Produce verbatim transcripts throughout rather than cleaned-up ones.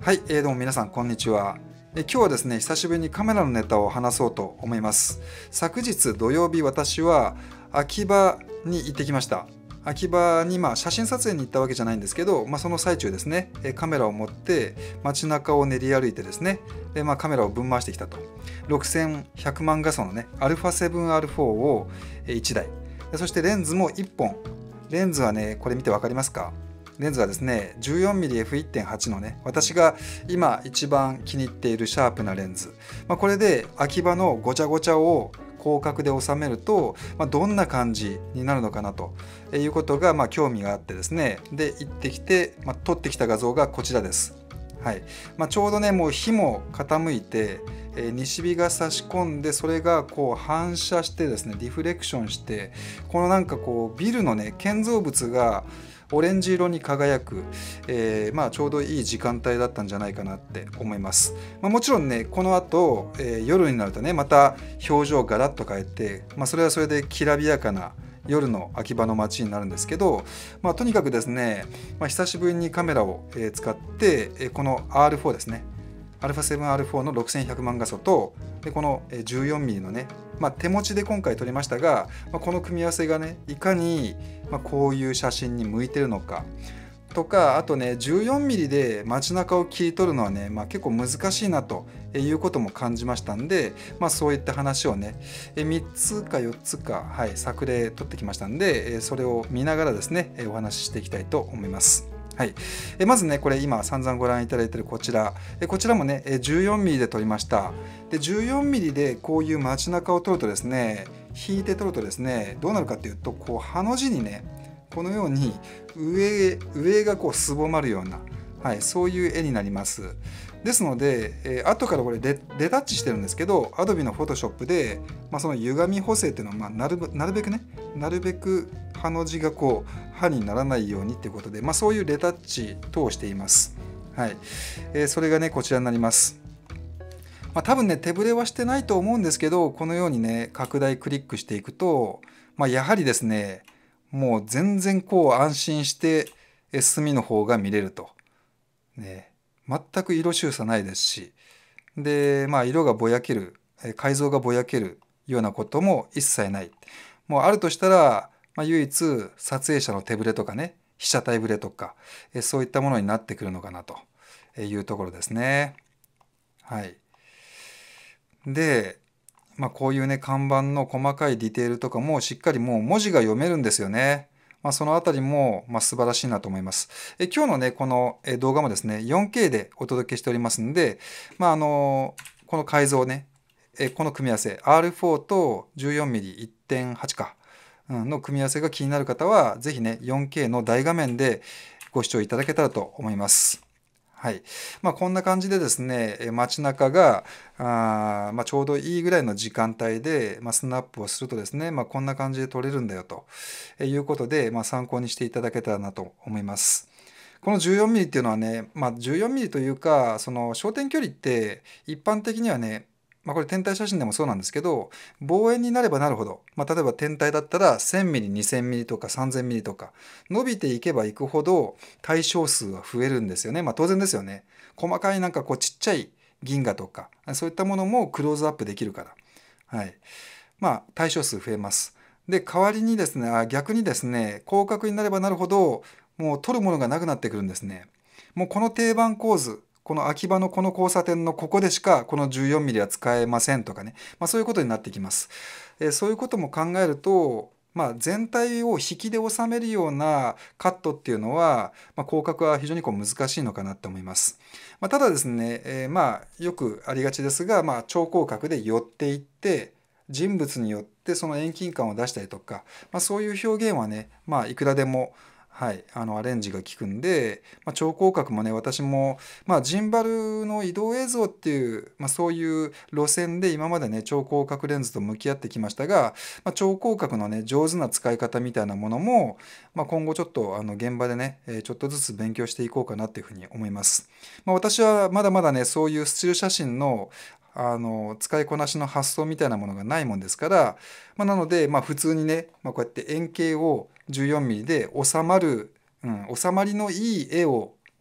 はい、えー、どうも皆さんこんにちは。え今日はですね、久しぶりにカメラのネタを話そうと思います。昨日土曜日、私は秋葉に行ってきました。秋葉にまあ写真撮影に行ったわけじゃないんですけど、まあ、その最中ですね、えカメラを持って街中を練り歩いてですね、でまあ、カメラをぶん回してきたと。ろくせんひゃくまん画素のね、アルファセブンアールフォー をいちだい、そしてレンズもいっぽん。レンズはね、これ見て分かりますか？レンズはですね じゅうよんミリエフいってんはち のね、私が今一番気に入っているシャープなレンズ、まあ、これで秋葉のごちゃごちゃを広角で収めると、まあ、どんな感じになるのかなということがまあ興味があってですね、で行ってきて、まあ、撮ってきた画像がこちらです。はいまあ、ちょうどねもう日も傾いて、えー、西日が差し込んで、それがこう反射してですね、リフレクションして、このなんかこうビルのね建造物がオレンジ色に輝く、えーまあ、ちょうどいい時間帯だったんじゃないかなって思います。まあ、もちろんねこの後、えー、夜になるとねまた表情ガラッと変えて、まあ、それはそれできらびやかな夜の秋葉の街になるんですけど、まあ、とにかくですね、まあ、久しぶりにカメラを使って、えー、この アールフォー ですね、アルファセブンアールフォー のろくせんひゃくまん画素と、でこの じゅうよんミリ のね、まあ、手持ちで今回撮りましたが、まあ、この組み合わせがねいかに、まあ、こういう写真に向いてるのかとか、あとね じゅうよんミリ で街中を切り取るのはね、まあ、結構難しいなということも感じましたんで、まあ、そういった話をねみっつかよっつか、はい、作例撮ってきましたんで、それを見ながらですねお話ししていきたいと思います。はい、えまずねこれ今散々ご覧いただいているこちら、えこちらもね じゅうよんミリ で撮りました。で じゅうよんミリ でこういう街中を撮るとですね、引いて撮るとですねどうなるかっていうと、こうハの字にねこのように上上がこうすぼまるような、はい、そういう絵になります。ですので、えー、後からこれレレタッチしてるんですけど、Adobe の Photoshop で、まあ、その歪み補正っていうのは、まあ、なるなるべくねなるべくハの字がこう歯にならないようにっていうことで、まあ、そういうレタッチ等をしています。はいえー、それがねこちらになります。まあ、多分ね手ぶれはしてないと思うんですけど、このようにね拡大クリックしていくと、まあ、やはりですねもう全然こう安心して隅の方が見れると、ね、全く色収差ないですし、でまあ色がぼやける、改造がぼやけるようなことも一切ない。もうあるとしたら、まあ、唯一撮影者の手ぶれとかね被写体ぶれとか、そういったものになってくるのかなというところですね。はい。で、まあ、こういうね看板の細かいディテールとかもしっかりもう文字が読めるんですよね。まあ、そのあたりもまあ素晴らしいなと思います。え今日のねこの動画もですね よんケー でお届けしておりますんで、まあ、あのこの改造ねえこの組み合わせ アールフォー と じゅうよんミリいってんはち かの組み合わせが気になる方はぜひね よんケー の大画面でご視聴いただけたらと思います。はいまあ、こんな感じでですね街中があ、まあ、ちょうどいいぐらいの時間帯で、まあ、スナップをするとですね、まあ、こんな感じで撮れるんだよということで、まあ、参考にしていただけたらなと思います。この じゅうよんミリ っていうのはね、まあ、じゅうよんミリ というかその焦点距離って一般的にはね、まあ、これ天体写真でもそうなんですけど、望遠になればなるほど、まあ、例えば天体だったら せんミリ、にせんミリとか さんぜんミリとか伸びていけばいくほど対象数は増えるんですよね。まあ当然ですよね。細かいなんかこうちっちゃい銀河とかそういったものもクローズアップできるから、はい、まあ対象数増えます。で代わりにですねあ逆にですね広角になればなるほどもう撮るものがなくなってくるんですね。もうこの定番構図、この秋葉のこの交差点のここでしかこの じゅうよんミリ は使えませんとかね、まあ、そういうことになってきます。えーそういうことも考えると、まあ、全体を引きで収めるようなカットっていうのは、まあ、広角は非常にこう難しいのかなって思います。まあ、ただですね、えーまあよくありがちですが、まあ、超広角で寄っていって人物によってその遠近感を出したりとか、まあ、そういう表現はね、まあ、いくらでもはい、あのアレンジが効くんで、まあ、超広角もね私も、まあ、ジンバルの移動映像っていう、まあ、そういう路線で今までね超広角レンズと向き合ってきましたが、まあ、超広角のね上手な使い方みたいなものも、まあ、今後ちょっとあの現場でねちょっとずつ勉強していこうかなっていうふうに思います。まあ、私はまだまだねそういうスチール写真のあの使いこなしの発想みたいなものがないもんですから、まあ、なので、まあ、普通にね、まあ、こうやって円形を じゅうよんミリ で収まる、うん、収まりのいい絵を、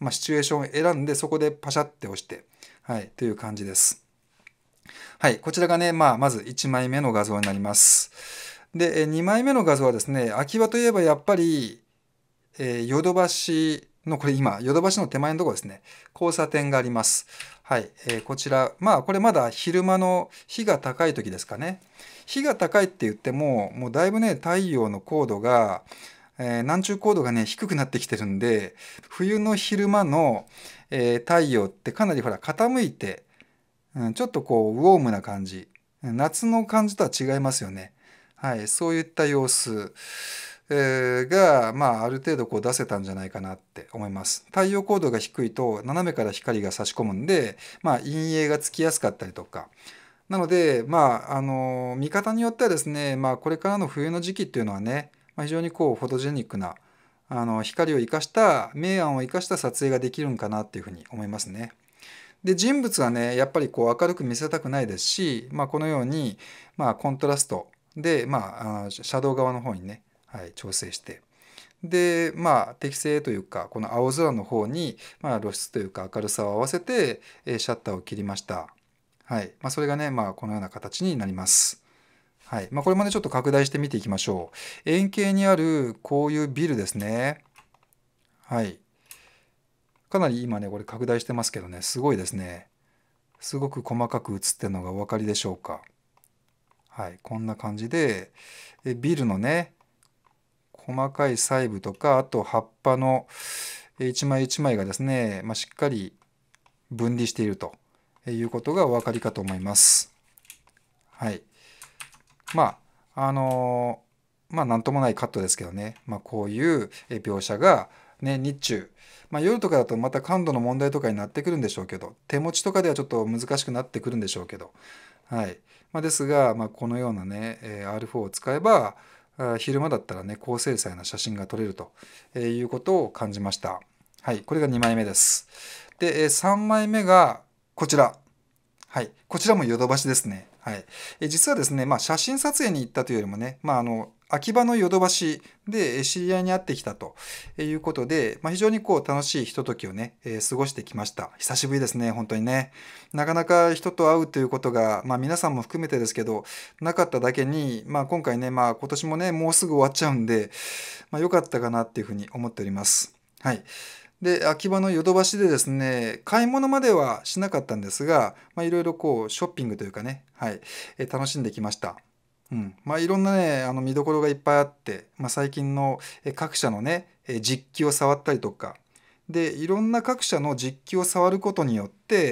まあ、シチュエーションを選んでそこでパシャって押して、はい、という感じです。はい、こちらがね、まあ、まずいちまいめの画像になります。で、にまいめの画像はですね、秋葉といえばやっぱり、えーヨドバシの、これ今、ヨドバシの手前のところですね、交差点があります。はい、えーこちら、まあ、これまだ昼間の日が高い時ですかね。日が高いって言っても、もうだいぶね、太陽の高度が、えー南中高度がね、低くなってきてるんで、冬の昼間の、えー太陽ってかなりほら、傾いて、うん、ちょっとこう、ウォームな感じ。夏の感じとは違いますよね。はい、そういった様子、えーが、まあ、ある程度こう出せたんじゃないかなって思います。太陽高度が低いと斜めから光が差し込むんで、まあ、陰影がつきやすかったりとか。なので、まあ、あの、見方によってはですね、まあ、これからの冬の時期っていうのはね、まあ、非常にこう、フォトジェニックな、あの、光を生かした、明暗を生かした撮影ができるんかなっていうふうに思いますね。で、人物はね、やっぱりこう明るく見せたくないですし、まあ、このように、まあ、コントラストで、まあ、あシャドウ側の方にね、はい、調整して。で、まあ、適正というか、この青空の方に、まあ、露出というか明るさを合わせて、えーシャッターを切りました。はい。まあ、それがね、まあ、このような形になります。はい。まあ、これもね、ちょっと拡大して見ていきましょう。円形にある、こういうビルですね。はい。かなり今ね、これ拡大してますけどね、すごいですね。すごく細かく映ってるのがお分かりでしょうか。はい、こんな感じで、えビルのね、細かい細部とか、あと葉っぱのえ一枚一枚がですね、まあ、しっかり分離しているということがお分かりかと思います。はい。まあ、あのまあ、なんともないカットですけどね、まあ、こういうえ描写が、ね、日中、まあ、夜とかだとまた感度の問題とかになってくるんでしょうけど、手持ちとかではちょっと難しくなってくるんでしょうけど、はい。まあ、ですが、まあ、このようなね、えー アールフォー を使えば、あ昼間だったらね、高精細な写真が撮れるとえーいうことを感じました。はい。これがにまいめです。で、えーさんまいめがこちら。はい。こちらもヨドバシですね。はい。え実はですね、まあ、写真撮影に行ったというよりもね、まあ、あの、秋葉のヨドバシでえ知り合いに会ってきたということで、まあ、非常にこう楽しいひとときをね、えー過ごしてきました。久しぶりですね、本当にね。なかなか人と会うということが、まあ、皆さんも含めてですけど、なかっただけに、まあ、今回ね、まあ、今年もね、もうすぐ終わっちゃうんで、まあ、良かったかなっていうふうに思っております。はい。で、秋葉のヨドバシでですね、買い物まではしなかったんですが、まあ、いろいろこう、ショッピングというかね、はい、えー楽しんできました。うん。まあ、いろんなね、あの見どころがいっぱいあって、まあ、最近のえー各社のね、えー実機を触ったりとか、で、いろんな各社の実機を触ることによって、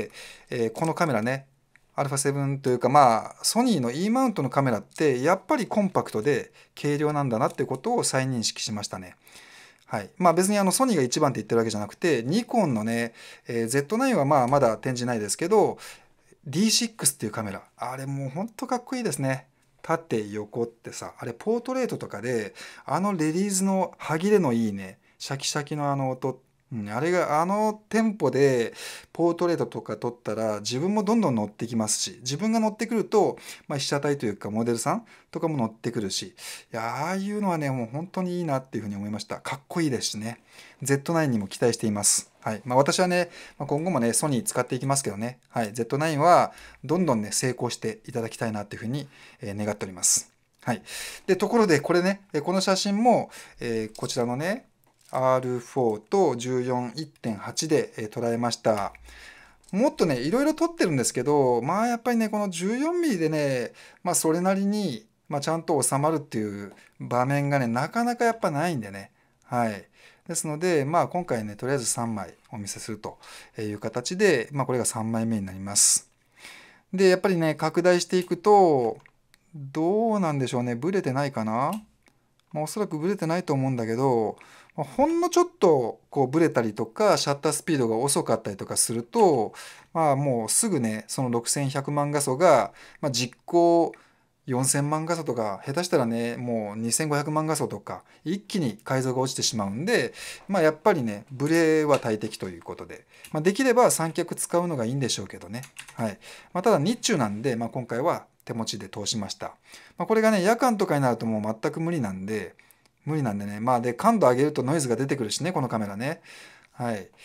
えーこのカメラね、アルファセブンというか、まあ、ソニーの E マウントのカメラって、やっぱりコンパクトで軽量なんだなってことを再認識しましたね。はい。まあ別にあのソニーが一番って言ってるわけじゃなくて、ニコンのね、えー ゼットナイン はまあまだ展示ないですけど、ディーシックス っていうカメラ、あれもうほんとかっこいいですね。縦横ってさ、あれポートレートとかで、あのレディースの歯切れのいいね、シャキシャキのあの音、うん、あれがあのテンポでポートレートとか撮ったら自分もどんどん乗ってきますし、自分が乗ってくると、まあ、被写体というかモデルさんとかも乗ってくるし、いや、ああいうのはね、もう本当にいいなっていうふうに思いました。かっこいいですしね。ゼットナイン にも期待しています。はい。まあ私はね、まあ、今後もね、ソニー使っていきますけどね、はい。ゼットナイン はどんどんね、成功していただきたいなっていうふうに、えー願っております。はい。で、ところでこれね、えこの写真も、えーこちらのね、アールフォー と じゅうよんいってんはち で、えー捉えました。もっとね、いろいろ撮ってるんですけど、まあやっぱりね、この じゅうよんミリ でね、まあそれなりに、まあ、ちゃんと収まるっていう場面がね、なかなかやっぱないんでね。はい。ですので、まあ今回ね、とりあえずさんまいお見せするという形で、まあこれがさんまいめになります。で、やっぱりね、拡大していくと、どうなんでしょうね、ブレてないかな。まあ、おそらくブレてないと思うんだけど、まあほんのちょっとこうブレたりとか、シャッタースピードが遅かったりとかすると、まあもうすぐね、そのろくせんひゃくまん画素が、まあ、実行よんせんまん画素とか、下手したらね、もうにせんごひゃくまん画素とか、一気に解像が落ちてしまうんで、まあやっぱりね、ブレは大敵ということで、まあ、できれば三脚使うのがいいんでしょうけどね。はい。まあ、ただ日中なんで、まあ、今回は手持ちで通しました。まあ、これがね、夜間とかになるともう全く無理なんで、無理なんでね。まあで、感度上げるとノイズが出てくるしね、このカメラね。はい。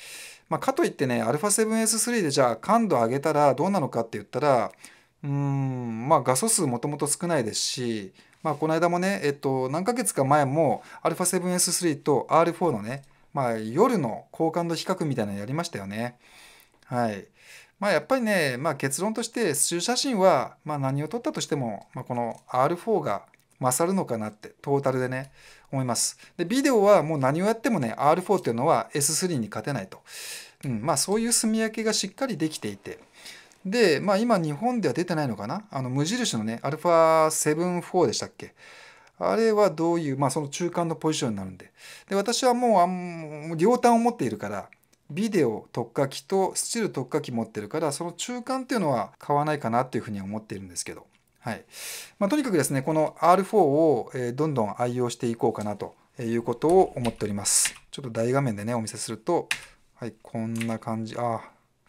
まあ、かといってね アルファセブンエススリー でじゃあ感度上げたらどうなのかって言ったら、うーんまあ画素数もともと少ないですし、まあ、この間もね、えっと、何ヶ月か前も アルファセブンエススリー と アールフォー のね、まあ、夜の高感度比較みたいなのやりましたよね。はい。まあ、やっぱりね、まあ、結論としてスチール写真は、まあ、何を撮ったとしても、まあ、この アールフォー が勝るのかなってトータルでね思います。でビデオはもう何をやってもね アールフォー っていうのは エススリー に勝てないと、うん、まあそういう住み分けがしっかりできていて、でまあ今日本では出てないのかな、あの無印のね アルファセブンフォー でしたっけ、あれはどういう、まあ、その中間のポジションになるんで、で私はもうあん両端を持っているから、ビデオ特化機とスチール特化機持ってるから、その中間っていうのは買わないかなっていうふうには思っているんですけど、はいまあ、とにかくですねこの アールフォー を、えーどんどん愛用していこうかなということを思っております。ちょっと大画面でねお見せすると、はい、こんな感じ、あ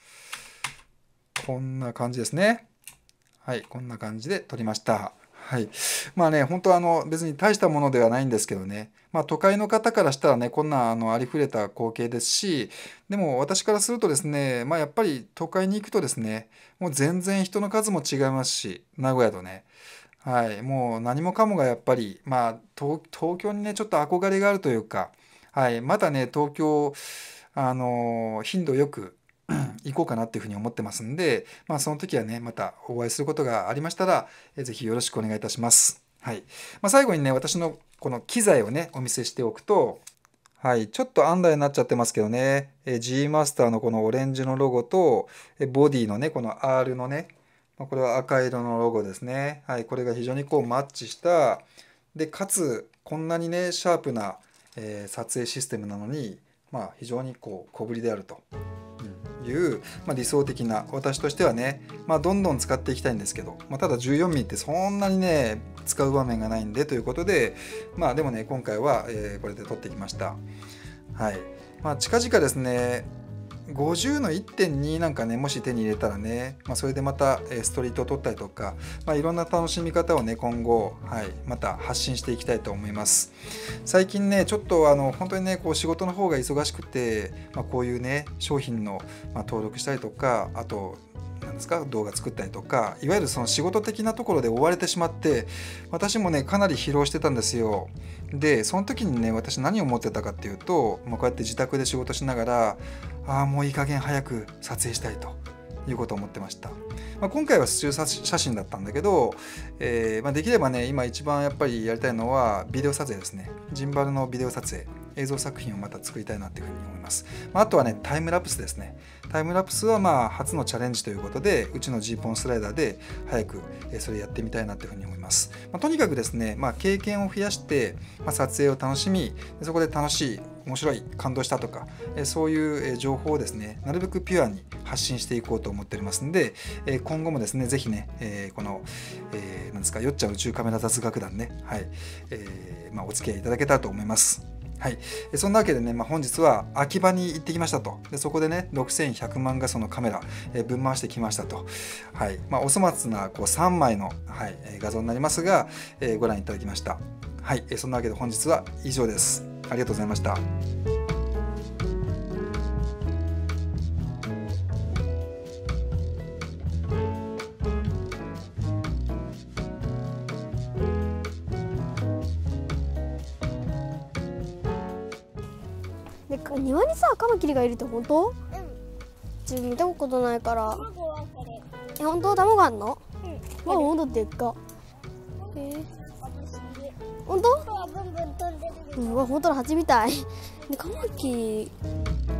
こんな感じですね。はい、こんな感じで撮りました。はい。まあね、本当はあの別に大したものではないんですけどね、まあ都会の方からしたらね、こんなあのありふれた光景ですし、でも私からするとですね、まあやっぱり都会に行くとですね、もう全然人の数も違いますし、名古屋とね、はい、もう何もかもがやっぱり、まあ東、東京にね、ちょっと憧れがあるというか、はい、まだね、東京、あの頻度よく行こうかなっていうふうに思ってますんで、まあ、その時はね、またお会いすることがありましたら、えぜひよろしくお願いいたします。はい。まあ、最後にね、私のこの機材をね、お見せしておくと、はい、ちょっと安打になっちゃってますけどね、え G マスターのこのオレンジのロゴと、えボディのね、この アール のね、まあこれは赤色のロゴですね。はい、これが非常にこうマッチした、で、かつ、こんなにね、シャープな、えー撮影システムなのに、まあ、非常にこう小ぶりであると。いう、まあ、理想的な私としてはね、まあ、どんどん使っていきたいんですけど、まあ、ただじゅうよんミリってそんなにね使う場面がないんでということで、まあでもね今回は、えーこれで撮ってきました。はい。まあ近々ですねごじゅうの いってんに なんかねもし手に入れたらね、まあ、それでまたえーストリートを撮ったりとか、まあ、いろんな楽しみ方をね今後、はい、また発信していきたいと思います。最近ねちょっとあの本当にねこう仕事の方が忙しくて、まあ、こういうね商品の、まあ、登録したりとか、あとなんですか動画作ったりとか、いわゆるその仕事的なところで追われてしまって、私もねかなり疲労してたんですよ。でその時にね私何を思ってたかっていうと、まあ、こうやって自宅で仕事しながら、ああもういい加減早く撮影したいということを思ってました。まあ、今回はスチール写真だったんだけど、えーまあ、できればね今一番やっぱりやりたいのはビデオ撮影ですね。ジンバルのビデオ撮影、映像作品をまた作りたいなっていうふうに思います。まあ、あとはねタイムラプスですね。タイムラプスはまあ初のチャレンジということで、うちの G ポンスライダーで早くそれやってみたいなというふうに思います。まあ、とにかくですね、まあ、経験を増やして、まあ、撮影を楽しみ、そこで楽しい面白い感動したとか、そういう情報をですねなるべくピュアに発信していこうと思っておりますので、今後もですねぜひねこの、えー、なんですかよっちゃん宇宙カメラ雑学団ね、はいえーまあ、お付き合いいただけたらと思います。はい、そんなわけでね、まあ、本日は秋葉に行ってきましたと。でそこでねろくせんひゃくまん画素のカメラ、えー、分回してきましたと。はいまあ、お粗末なこうさんまいの、はい、画像になりますが、えー、ご覧いただきました。はい、そんなわけで本日は以上です。ありがとうございました。 で庭にさカマキリがいるって本当？ うん。 自分見たことないから。 卵はこれ。 え本当卵あんの？ うん。 まあほんとでっか。えー、 なんか不思議。 本当？ はブンブン飛んでる。 うわ本当の蜂みたい。でカマキリ。